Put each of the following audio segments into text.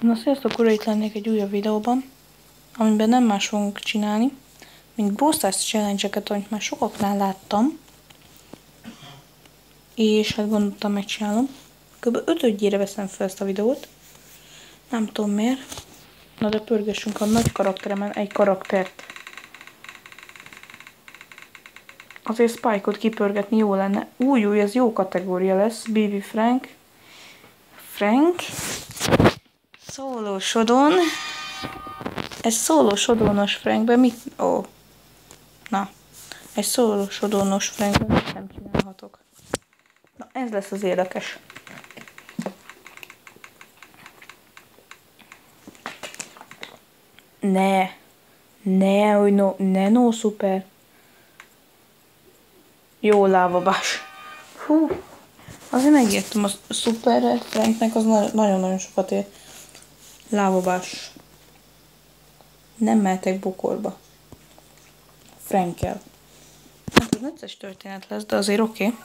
Na sziasztok, ura, itt lennék egy újabb videóban, amiben nem más fogunk csinálni, mint Brawl Stars challenge-eket, amit már sokaknál láttam, és hát gondoltam, megcsinálom. Kb. 5-ére veszem fel ezt a videót, nem tudom miért. Na de pörgessünk a nagy karakteremen egy karaktert. Azért Spike-ot kipörgetni jó lenne. Új, ez jó kategória lesz. Baby Frank. Szólósodon. Ez szólósodonos Frankben mit... Ó. Na. Egy szólósodonos Frankben mit nem csinálhatok. Na, ez lesz az érdekes. No szuper. Jó lávabás. Hú. Azért megértem, a szuperre Franknek az nagyon-nagyon sokat ér. Lávabás. Nem mehetek bokorba. Frankkel. Hát ez necces történet lesz, de azért oké.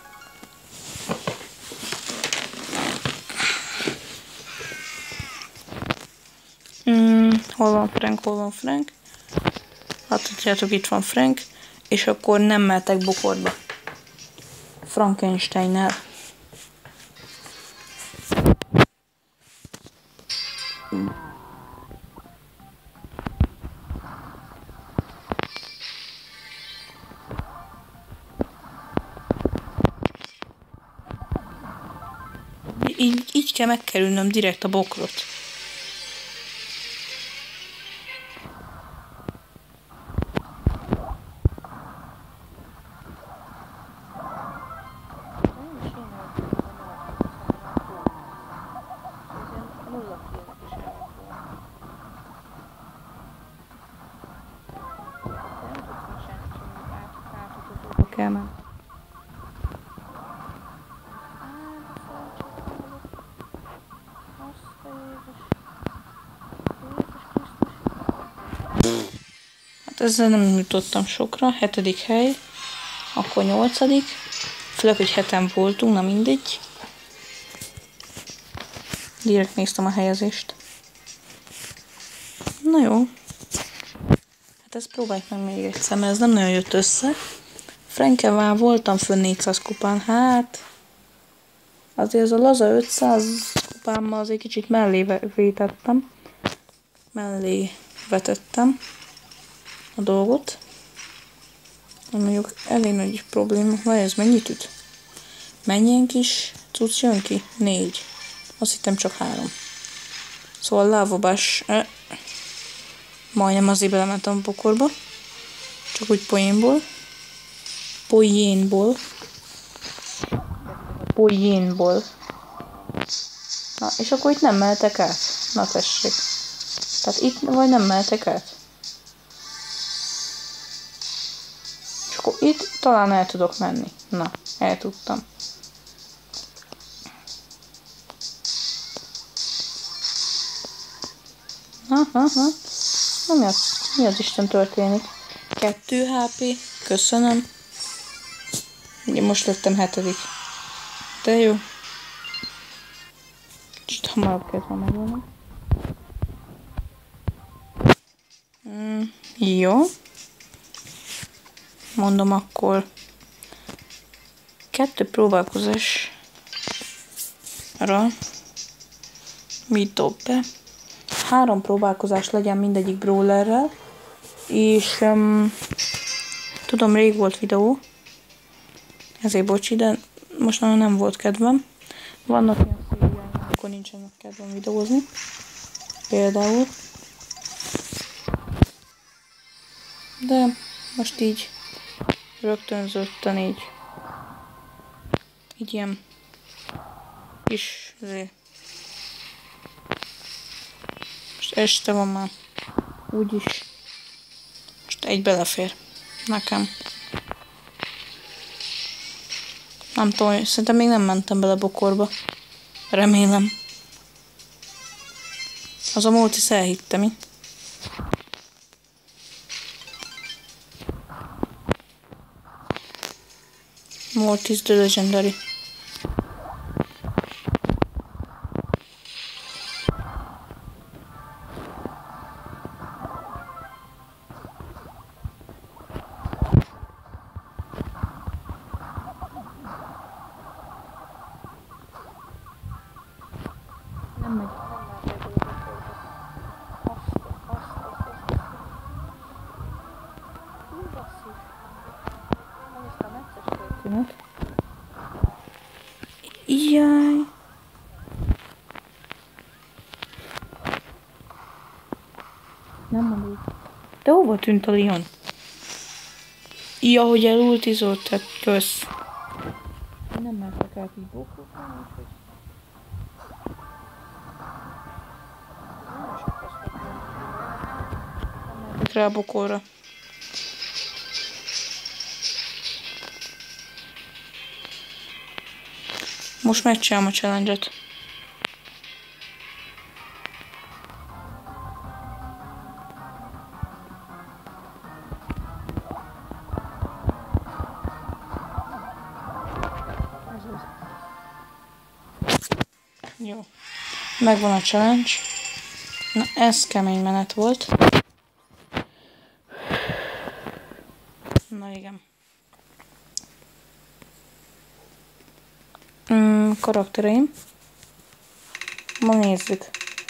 Hol van Frank? Láthatjátok, itt van Frank. És akkor nem mehetek bokorba. Frankensteinnel. Így kell megkerülnöm direkt a bokrot. Kell már. Hát ezzel nem jutottam sokra. 7. hely. Akkor 8. Főleg, hogy 7-en voltunk, na mindegy. Direkt néztem a helyezést. Na jó. Hát ezt próbáljuk meg még egyszer, mert ez nem nagyon jött össze. Frankkel már voltam fönn 400 kupán, hát azért ez a laza 500 kupámmal azért kicsit mellé vetettem a dolgot. Mondjuk elég nagy probléma, vagy ez mennyit üt? Mennyien kis cucc jön ki? 4. Azt hittem csak 3. Szóval lávabás, majdnem azért belementem a pokorba. Csak úgy poénból. Na, és akkor itt nem mehetek át. Na tessék. Tehát itt vagy nem mehetek át. És akkor itt talán el tudok menni. Na, el tudtam. Na, mi az Isten történik? 2 HP, köszönöm. Ugye most lettem 7. De jó. Kicsit hamarabb kell megölni. Jó. Mondom akkor 2 próbálkozásra mit dob be? 3 próbálkozás legyen mindegyik brawlerrel. És tudom, rég volt videó. Ezért bocsi, de most nagyon nem volt kedvem. Vannak ilyen szériáim, amikor nincsenek kedvem videózni. Például. De most így rögtönzötten így ilyen kis azért. Most este van már. Úgyis. Most egy belefér. Nekem. Nem tudom, szerintem még nem mentem bele bokorba. Remélem. Az a Mortis elhitte, mi? Mortis the Legendary. Nem mondjuk. De hova tűnt a Leon? Ja, hogy elultizott, tehát kösz. Nem mertek el így bókolni, úgyhogy... Nem mertek rá a bokolra. Most megcsinálom a challenge-et. Jó. Megvan a challenge. Na, ez kemény menet volt. Na igen. Karaktereim. Ma nézzük.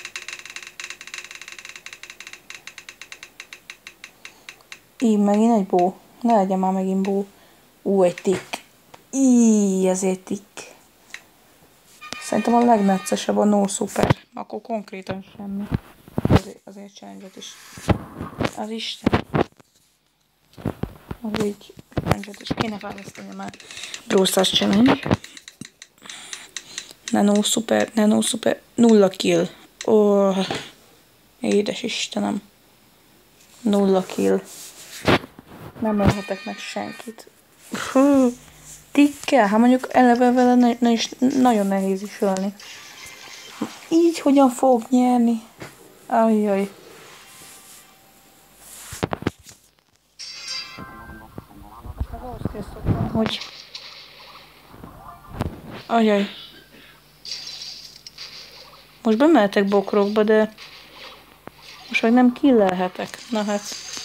Így megint egy bó. Ne legyen már megint bó. Egy tikk. Ezért tikk. Szerintem a legneccesebb a no super. Akkor konkrétan semmi. Azért challenge-et is. Az Isten. Az így challenge-et is kéne választani már. Brawl Stars challenge. Nano super. 0 kill. Édes Istenem. 0 kill. Nem ölhetek meg senkit. Tikkel? Hát mondjuk eleve vele is nagyon nehéz is ölni. Így hogyan fogok nyerni? Ajjaj. Ahhoz kell szoknom, hogy... Ajjaj. Most bemehetek bokrokba, de... Most meg nem killelhetek. Na hát...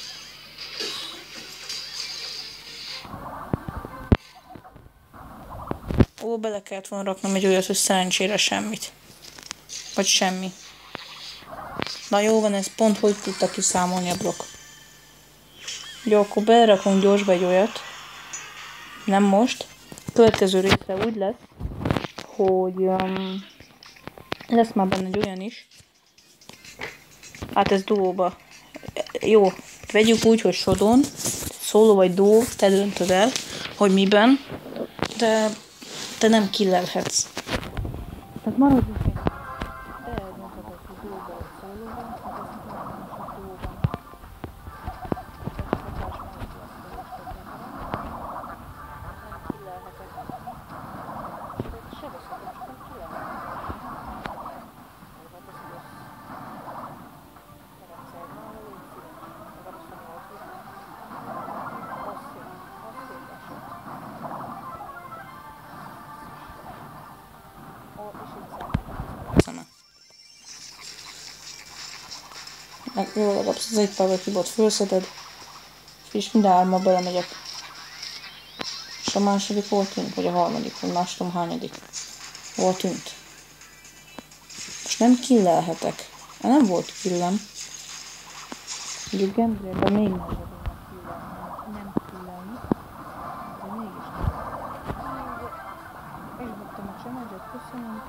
Bele kellett volna raknom egy olyat, hogy szerencsére semmit. Vagy semmi. Na jó van, ez pont hogy tudta kiszámolni a blokk. Jó, akkor berakunk gyorsba egy olyat. Nem most. Következő részre úgy lesz, hogy lesz már benne egy olyan is. Hát ez duóba. Jó, vegyük úgy, hogy sodon. Szóló vagy duó, te döntöd el, hogy miben. De te nem killelhetsz. Tehát maradjunk én. De eldönthetett, hogy duóban vagy szólóban, hát ezt nem csak duóban. Nem killelhetek. Sebezhetek, csak nem killelhetek. Jó, hát ez igaz. Rendszer, na, légy szíves. Legalább a szomorú. Az szép esett. Meg jó, legalább az egy power cube-ot fölszeded, és minden hárma belemegyek. És a második hol tűnt? Vagy a harmadik? Vagy más tudom hányadik? Hol tűnt? Most nem killelhetek. Nem volt killem. Mondjuk Gendrében még nagyobb nem killelni. De mégis nem. És buktam a challenge-et, köszönöm.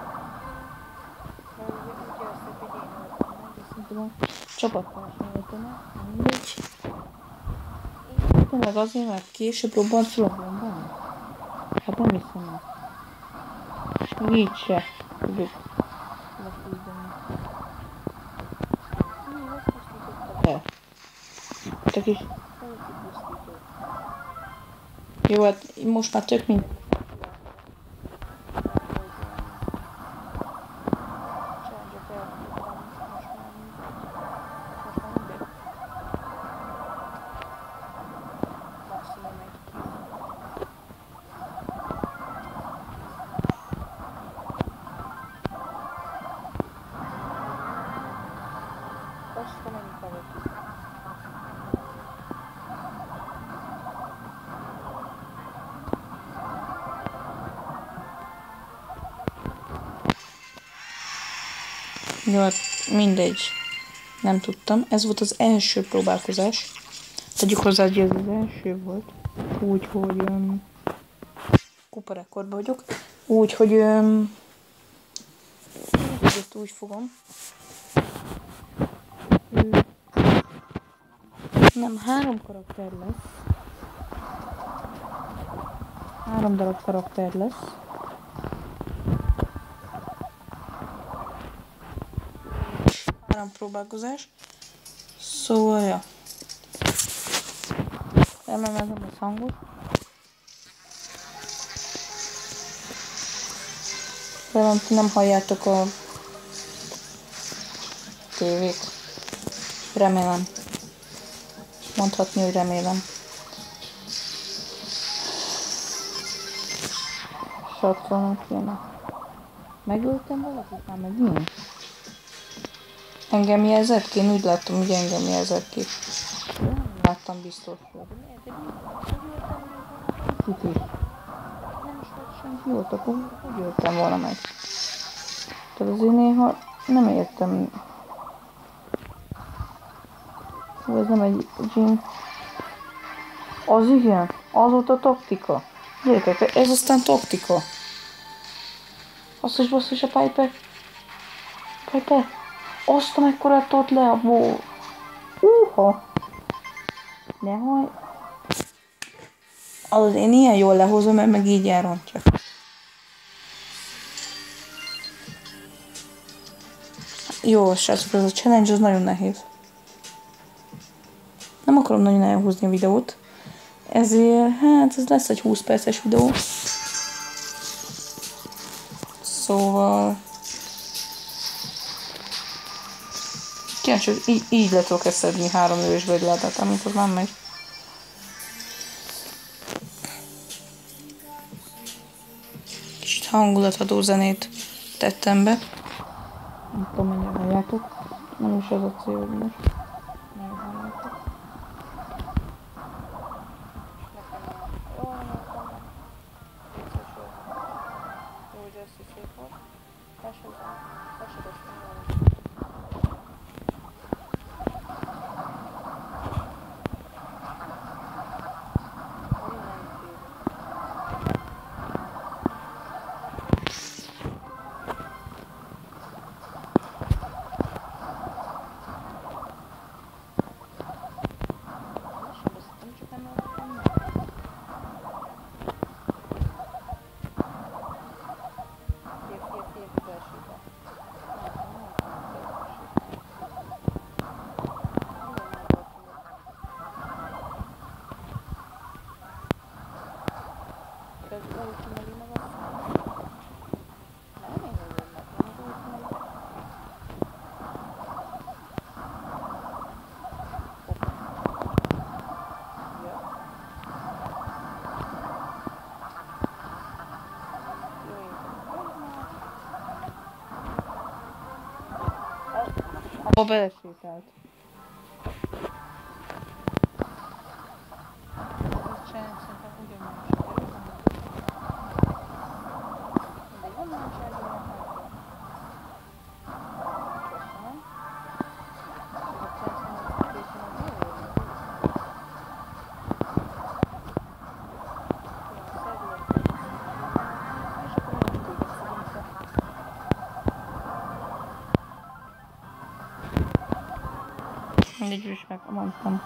Úgy érzek, hogy én voltam meg, de szerintem a csapattársam voltam, mindegy. Tényleg azért, mert később robbant fel a bombán? Hát nem hiszem el. Így se tudjuk leküzdeni. Azt pusztította be. Csak is pusztított. Jó, hát most már tök mint... Jó, hát mindegy. Nem tudtam. Ez volt az első próbálkozás. Tegyük hozzá, hogy ez az első volt. Úgyhogy kuparekordban vagyok. Úgyhogy úgy fogom. Nem, 3 karakter lesz. 3 darab karakter lesz. Próbálkozás. Szóval, ja. Emelem a hangot. Remélem, ti nem halljátok a tévét. Remélem. Mondhatni, hogy remélem. Satszolnak kéne. Megöltem valakit már megint? Engem jelzett ki? Én úgy láttam, hogy engem jelzett ki. Nem láttam biztos. Kit is. Nem is lett senki jót, akkor hogy jöttem volna meg? Tehát azért néha nem értem. Ez nem egy gym. Az igen, az volt a taktika. Gyerekek, ez aztán taktika. Azt is basszus a Piper. Piper. Azt amekkorát tolt le a bó. Ne haj. Az én ilyen jól lehozom, mert meg így elrontja. Jó, srácok, ez a challenge az nagyon nehéz. Nem akarom nagyon elhúzni a videót. Ezért, hát ez lesz egy 20 perces videó. Szóval... Kíváncsi, így le tudok eszedni 3 lövés bőrlátát, amit az már megy. Kicsit hangulatadó zenét tettem be. Nem tudom, mennyire halljátok. Nem is az a cél, hogy most. Nem halljátok. Abba belesétált. Mindegy is megmondtam.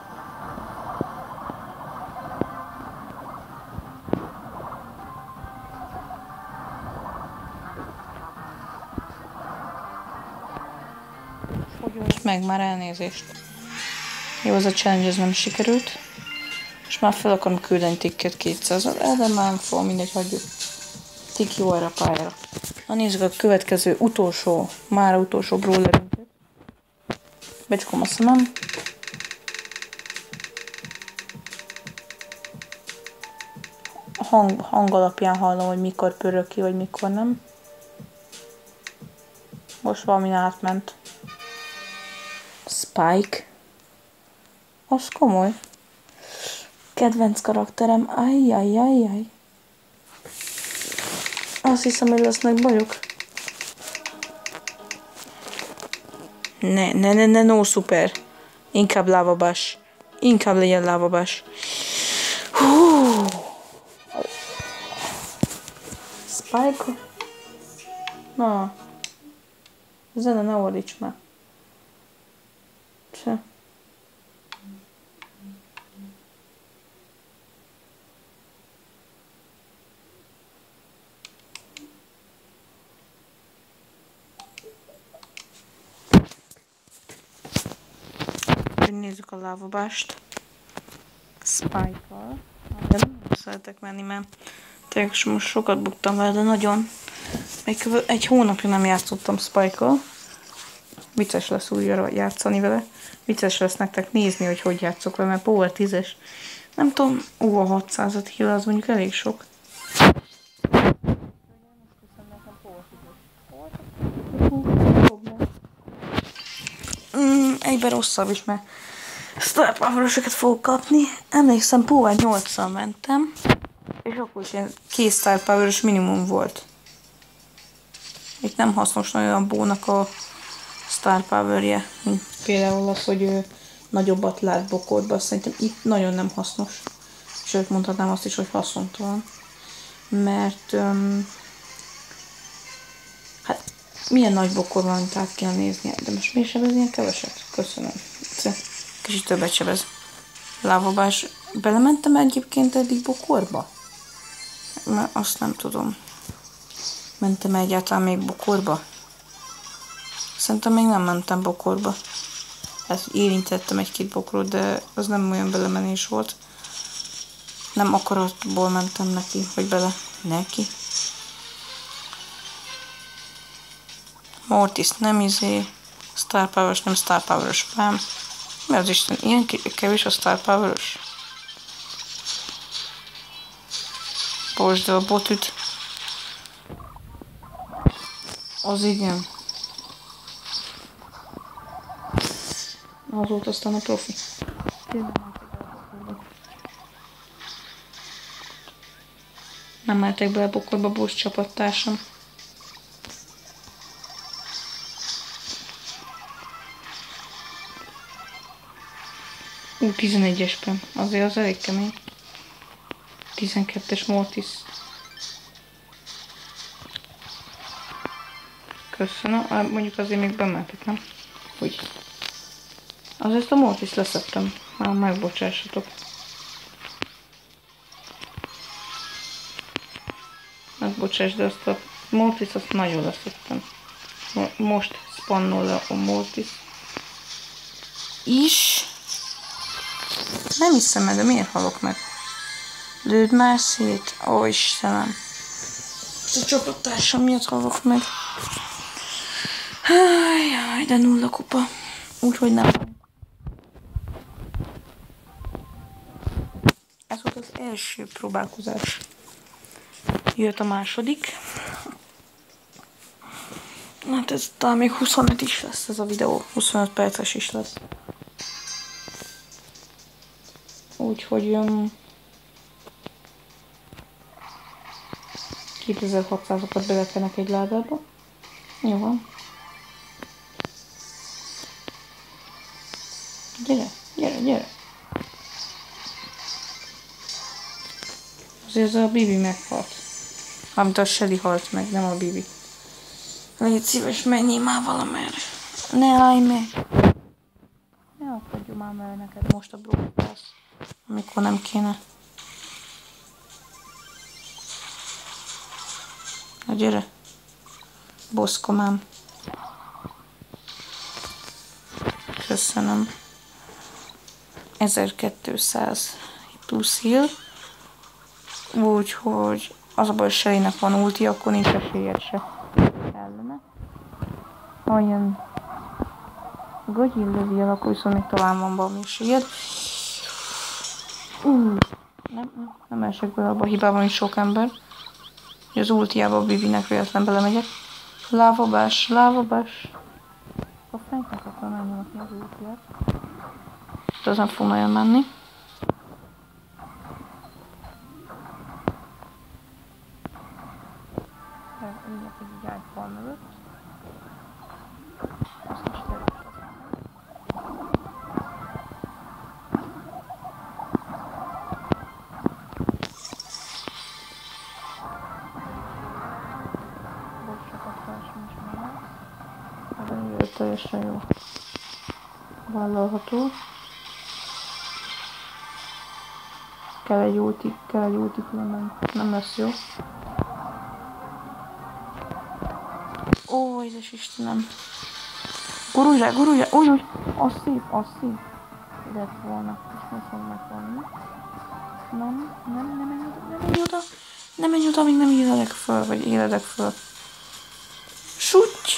Most meg már elnézést. Jó, az a challenge ez nem sikerült. És már fel akarom küldeni Tikket 200-at, de már nem fog, mindegy, hagyjuk. Tik jó erre a pályára. Na nézzük a következő már utolsó brawlerünket. Becsukom a szemem. Hang alapján hallom, hogy mikor pörög ki, vagy mikor nem. Most valami átment. Spike. Az komoly. Kedvenc karakterem. Ajjajjajjaj. Azt hiszem, hogy lesznek bajok. Ne, no super. Inkább lávabás. Inkább legyen lávabás. Spike. Na. Zene, ne ordíts már. Se. Úgyhogy nézzük a lávabást. Spike-val. De nem szeretek menni, mert tényleg most sokat buktam vele, de nagyon. Még egy hónapja nem játszottam Spike-kal. Vicces lesz újra játszani vele. Vicces lesz nektek nézni, hogy játszok vele, mert Power 10-es. Nem tudom, a 600-at heal, az mondjuk elég sok. Egyben rosszabb is, mert Star Power-ösöket fogok kapni. Emlékszem, Power 8-szal mentem, és akkor is ilyen 2 Star Power-ös minimum volt. Itt nem hasznos nagyon a bónak a Star Power-je, mint például az, hogy ő nagyobbat lát bokorba. Szerintem itt nagyon nem hasznos. Sőt, mondhatnám azt is, hogy haszontalan. Mert hát milyen nagy bokor van, tehát kell nézni. De most miért sebez ilyen keveset? Köszönöm. Kicsit többet sebez. Lávabás. Belementem egyébként eddig bokorba? Mert azt nem tudom. Mentem egyáltalán még bokorba? Szerintem még nem mentem bokorba. Hát érintettem egy-két bokrot, de az nem olyan belemenés volt. Nem akaratból mentem neki, vagy bele neki. Mortis nem Star Power-ös, nem Star Power-ös spam. Mi az Isten, ilyen kevés a Star Power-ös? Bocsd, a botüt. Az igen. Az volt aztán a profi. Nem mehetek be a bokorba, Bocs csapattársam. Ú, 11-es spam. Azért az elég kemény. 12-es Mortis. Köszönöm. Mondjuk azért még bemeltek, nem? Úgy. Azért a Mortis leszettem. Már megbocsássatok. Megbocsáss, de azt a Mortis azt nagyon leszettem. Most spannol le a Mortis. Is. Nem hiszem el, de miért halok meg? Lőd már szét. Ó, Istenem. Most a csapattársam miatt halok meg. Jaj, de 0 kupa. Úgyhogy nem. Ez volt az első próbálkozás. Jött a második. Hát ez talán még 25 is lesz ez a videó. 25 perces is lesz. Úgyhogy 2600-okat beletenek egy ládába. Jó van. Gyere, gyere, gyere. Azért a Bibi meghalt. Amit a Shelly halt meg, nem a Bibi. Légy szíves, menjél már valamerre. Ne állj meg. Ne akadjon már meg neked most a Brawl Pass, amikor nem kéne. Na gyere. Boszkomám. Köszönöm. 1200 plusz heal. Úgyhogy az a baj, hogy Shellynek van ulti, akkor nincs esélyed se ellene. Ha ilyen gagyin lövi el, akkor viszont még talán van valami esélyed. Nem esek bele abba a hibában, hogy sok ember. Hogy az ultiába a Bibinek véletlen belemegyek. Lávabás, lávabás. A fenknek akar megnyomni az ultiát. De az nem fog nagyon menni. Mindjárt egy ágyfal mögött. Azt most teljesen jó. Vállalható. Kell egy ulti, különben nem lesz jó. Ó, édes Istenem. Gurulj rá, gurulj rá, úgy, az szép, az szép. lett volna, és most fog meghalni. Nem menj oda. Nem menj oda, még nem éledek föl, vagy éledek föl. Sütty!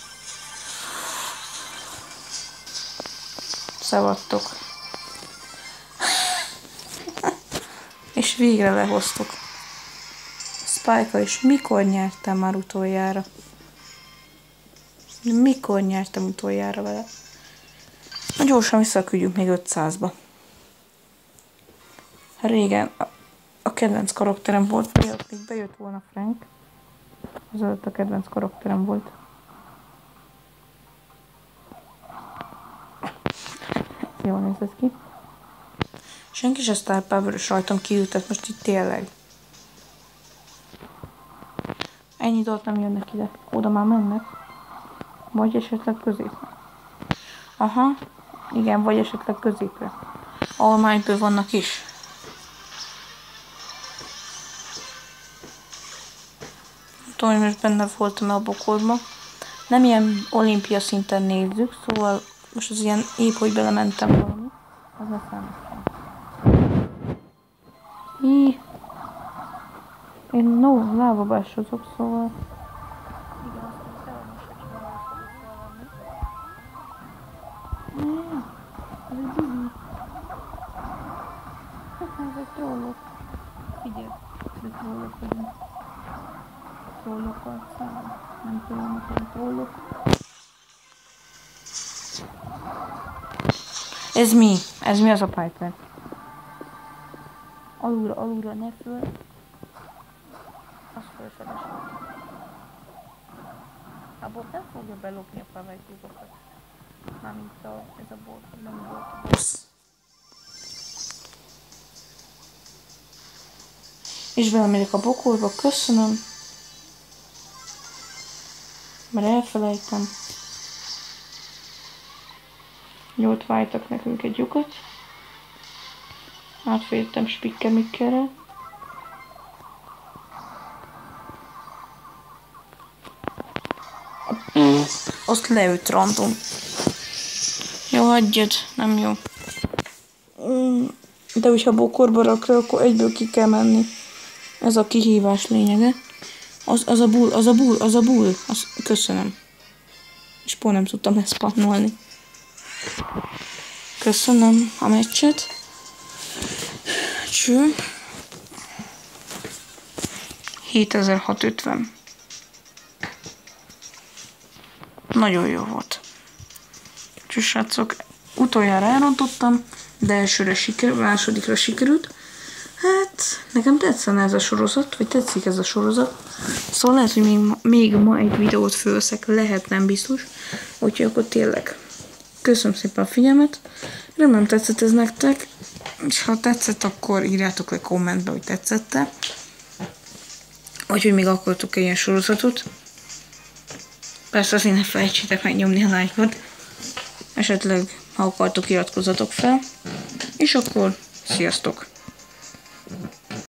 Szavattok. És végre lehoztuk. Spike-kal is mikor nyertem már utoljára? Mikor nyertem utoljára vele? Na gyorsan visszaküldjük még 500-ba. Régen a kedvenc karakterem volt, még bejött volna Frank. Az előtt a kedvenc karakterem volt. Jól néz ez ki. Senki se Star Power-ös rajtam kiültet most itt tényleg. Ennyi dolgot nem jönnek ide. Oda már mennek. Vagy esetleg középre. Aha. Igen, vagy esetleg középre. Ahol már egyből vannak is. Nem tudom, hogy most benne voltam a bokorba. Nem ilyen olimpia szinten nézzük, szóval most az ilyen épp, hogy belementem valami. Az ne számítom. Én lávabásozok, szóval... Igen, azt hiszem, hogy most valami. Ez egy Dizzy. Ezek trollok. Figyelj, de trollok vagyunk. Trollokkal szállom. Nem trollok, hanem trollok. Ez mi? Ez mi az a Piper? Alulra, ne föl. Az fölfeles. A bot nem fogja belopni a paveltyúkokat. Mármint ez a bot, nem volt. És belemegyek a bokorba, köszönöm. Mert elfelejtem. Jót váltak nekünk egy lyukat. Átfértem spikkemikkerrel. Azt leült random. Jó, hagyjad, nem jó. De hogyha bokorba rakra, akkor egyből ki kell menni. Ez a kihívás lényege. Az a bull. Köszönöm. És pont nem tudtam leszpannolni. Köszönöm a meccset. Cső. 7650. Nagyon jó volt. Cső, srácok, utoljára elrontottam, de elsőre sikerült, másodikra sikerült. Hát, nekem tetszene ez a sorozat, vagy tetszik ez a sorozat. Szóval lehet, hogy még ma egy videót fölszek, lehet, nem biztos. Úgyhogy akkor tényleg köszönöm szépen a figyelmet. Remélem tetszett ez nektek. És ha tetszett, akkor írjátok le kommentbe, hogy tetszette. Vagy hogy még akartok ilyen sorozatot. Persze azért ne felejtsétek megnyomni a like-ot. Esetleg, ha akartok, iratkozzatok fel. És akkor sziasztok!